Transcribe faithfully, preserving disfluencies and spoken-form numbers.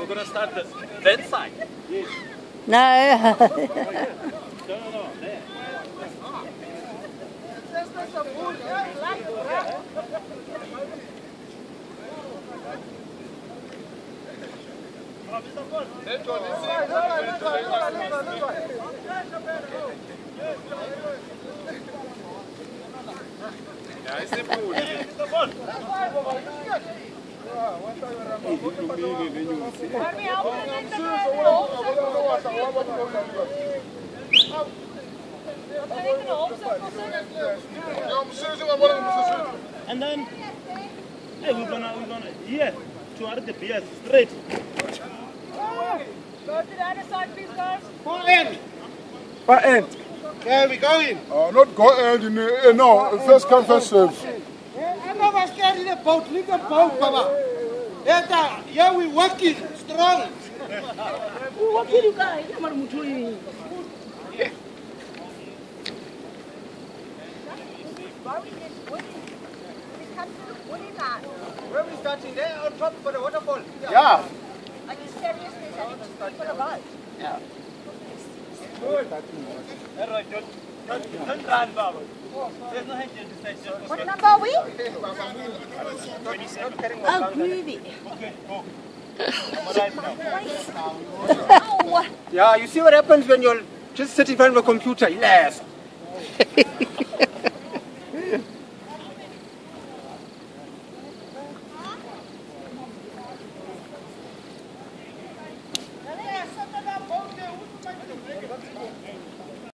going to start this that side. Yes. No. No, no, no. There. Ja, ist der Pool. And then, hey, we're gonna, we're gonna, here, to add the beers straight. Go to the other side, please, guys. Far end. Far end. Where are we going? Uh, not go end, in the, uh, no, first come, first serve. I'm not scared in the boat. Leave the boat, Baba. Yeah, we're working strong. What can you guys? I'm going to you. Where are we starting? There on top for the waterfall. Yeah. Are you serious? For the boat? Yeah. Alright, don't, don't, don't run, Baba. There's no hand in this side. What number are we? twenty-seven. Oh, groovy. Okay, go. Right now. Oh. Yeah, you see what happens when you're just sitting in front of a computer? Yes.